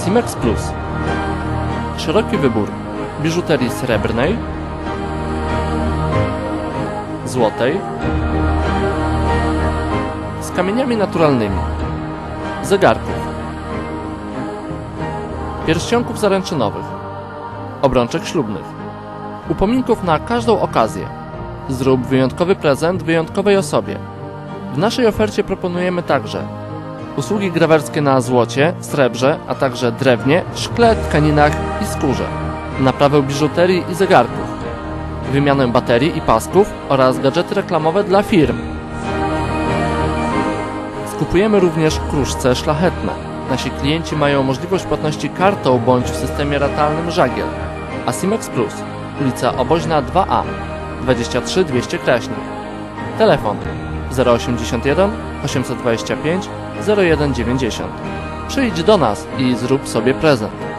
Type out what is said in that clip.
Asimex Plus. Szeroki wybór biżuterii srebrnej, złotej, z kamieniami naturalnymi, zegarków, pierścionków zaręczynowych, obrączek ślubnych, upominków na każdą okazję. Zrób wyjątkowy prezent wyjątkowej osobie. W naszej ofercie proponujemy także usługi grawerskie na złocie, srebrze, a także drewnie, szkle, tkaninach i skórze, naprawę biżuterii i zegarków, wymianę baterii i pasków oraz gadżety reklamowe dla firm. Skupujemy również kruszce szlachetne. Nasi klienci mają możliwość płatności kartą bądź w systemie ratalnym Żagiel. Asimex Plus, ulica Oboźna 2A, 23 200 Kraśnik. Telefon 081 825 0190. Przyjdź do nas i zrób sobie prezent.